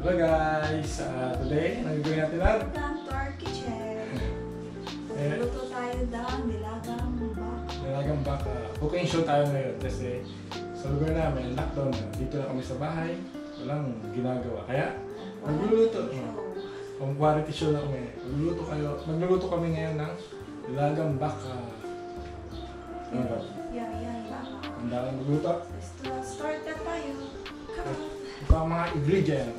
Hello guys! Today, ano gagawin natin lahat? Welcome to our kitchen. Luto tayo ng Nilagang Baka. Nilagang Baka. Cooking show tayo ngayon kasi sa lugar namin, lockdown na. Dito na kami sa bahay. Walang ginagawa. Kaya, magluluto. Kung quality show na kami. Magluluto kami ngayon ng Nilagang Baka. Yan, baka. Ang dami magluto. Start na tayo. Come on. Ito ang mga ingredient.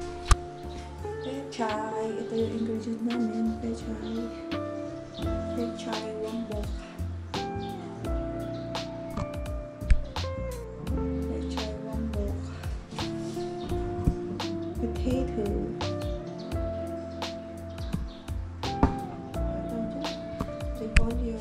Pechay. Ito yung ingredient namin. Pechay. Pechay, 1 bowl. Pechay, 1 bowl. Potato. Repolyo.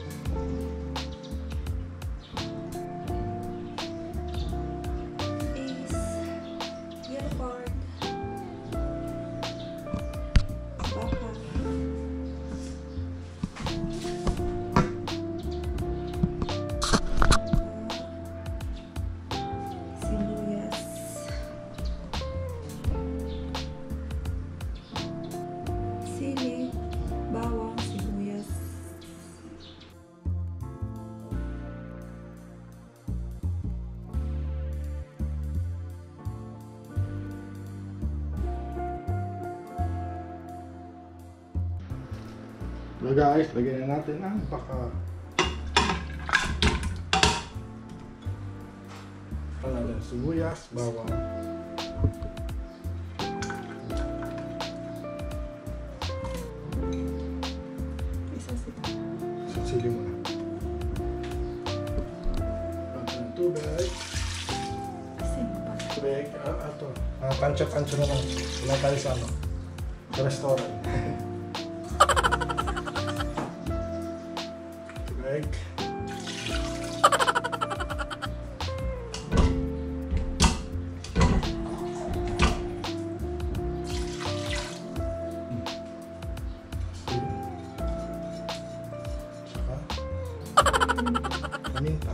So guys, lagyan na natin ang baka. Natin sibuyas, bawang. Sili muna. Natin ng tubig. Tubig. Ito. Pancha-pancha naman. Wala tayo sa ano. Sa restaurant. Tubig. Paminta.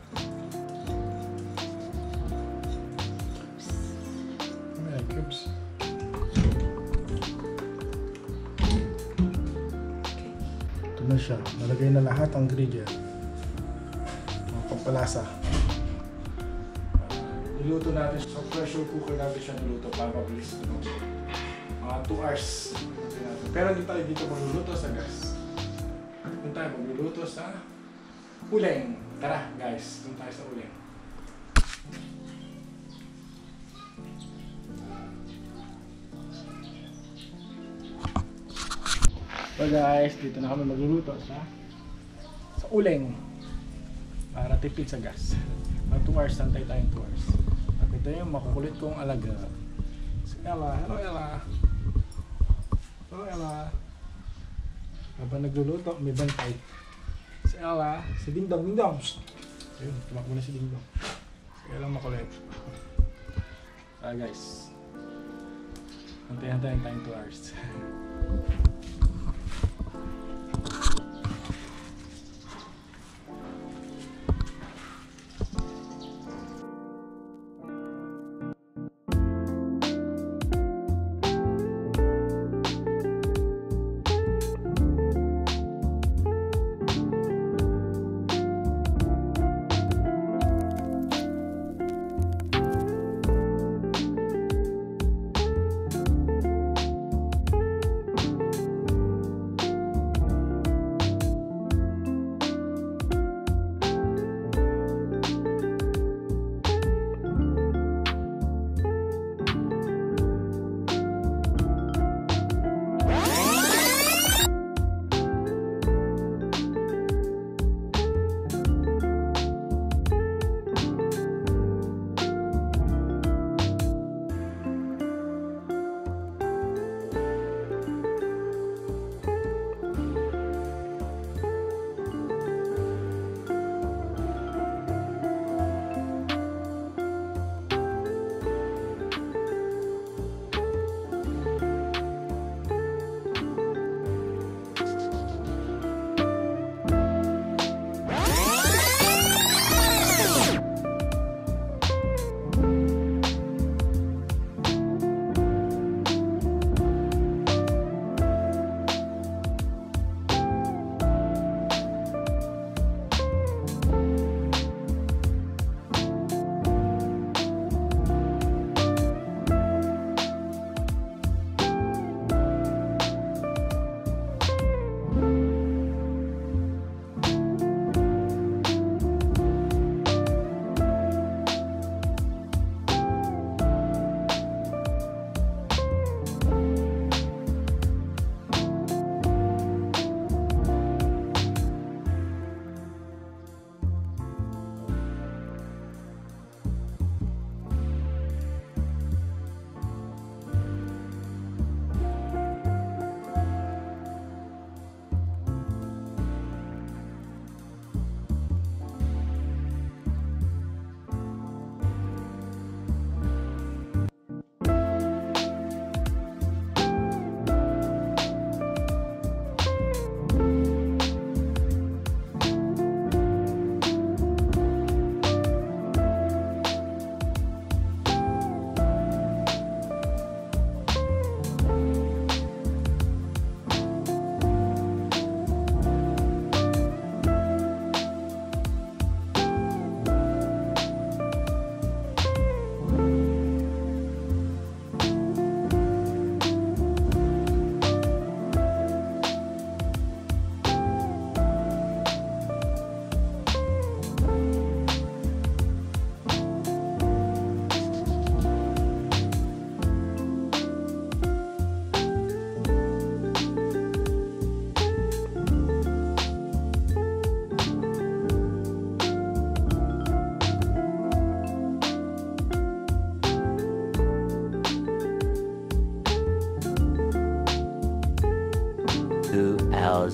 May cubes. Ito na siya. Nalagay na lahat ang ingredient. Mga pampalasa. Niluto natin sa pressure cooker natin siya niluto para mabilis. Mga 2 hours. Pero hindi tayo dito magluluto sa gas. Doon tayo magluluto sa uling. Tara guys, doon tayo sa uling. So guys, dito na kami magluluto sa uling. Para tipid sa gas. Mga 2 hours, santay tayong 2 hours. At ito yung makukulit kong alaga. Si Ella. Hello Ella. Hello Ella. Habang nagluluto, may bantay. Si Ella, si Ding Dong, Ding Dong. Ayun, tumakbo na si Ding Dong. Si Ella makulit. Guys, hantayin tayong 2 hours.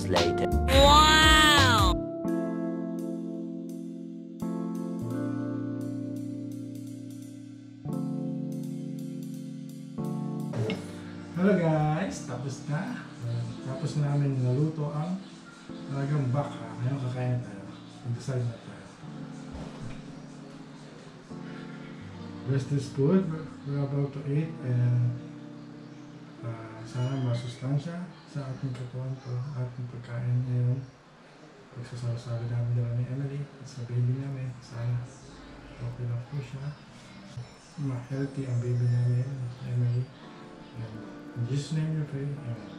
later. Hello guys, tapos na. Tapos na namin naluto ang Nilagang Baka. Ngayon kakain tayo. Mag-decide na tayo. Rest is good. We're about to eat and sana masustansya sa ating katawan to, ating pagkain ngayon. Pagsasalo-salo namin nila ni Emily at sa baby namin. Sana okay lang po siya. Ma-healthy ang baby namin, Emily. In Jesus' name we pray. Amen.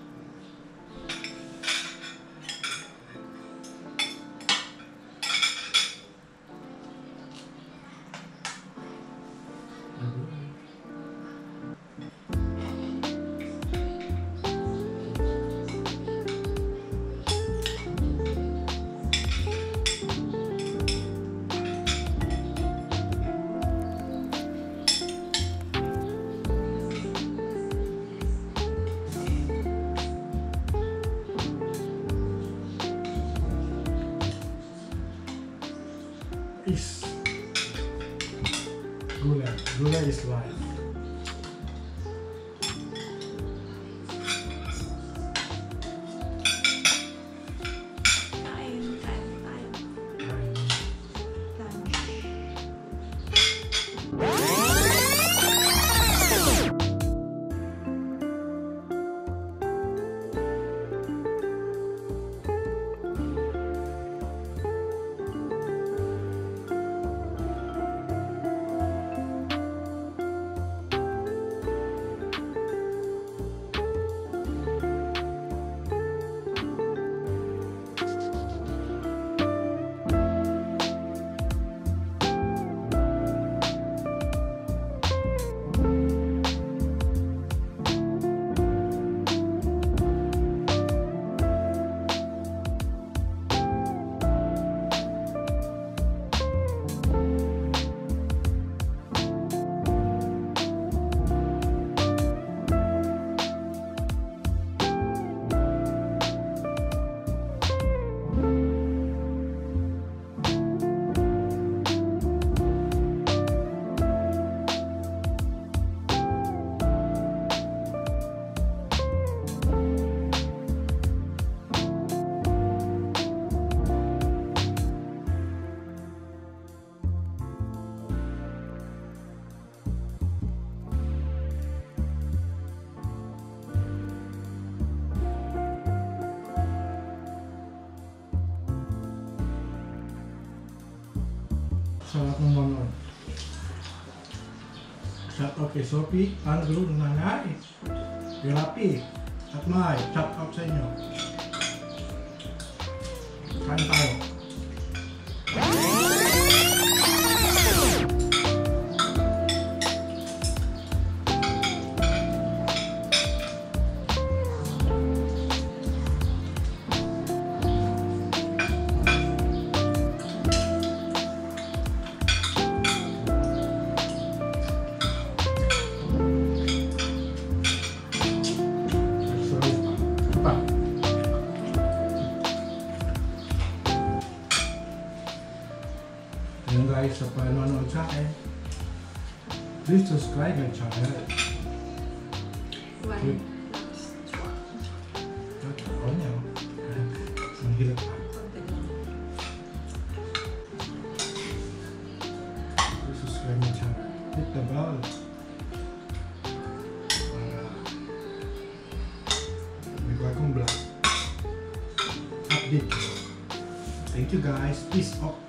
Is gulay. Gulay is life. Kain. Sarap ng manood. Shout out kay Sophie, Andrew, Nanay, Grapi, at Mai. Shout out sa inyo. Kain tayo. Yan guys, sa panonood sa akin, please subscribe my channel. One. Ako niya. Ang hirap pa. Please subscribe my channel. Hit the bell. Para may bagong vlog. Update ko. Thank you guys. Peace out.